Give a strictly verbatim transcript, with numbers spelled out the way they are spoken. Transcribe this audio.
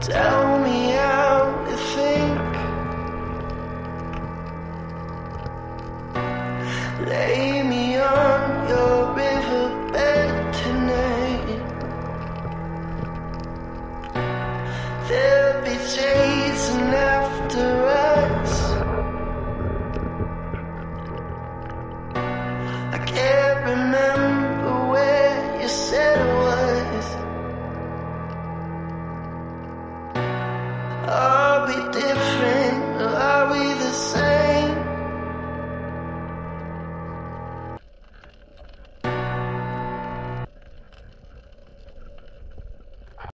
Tell me how to think. Lay me on your riverbed tonight. There'll be chasing after us. I can't remember where you said it was. Are we different or are we the same?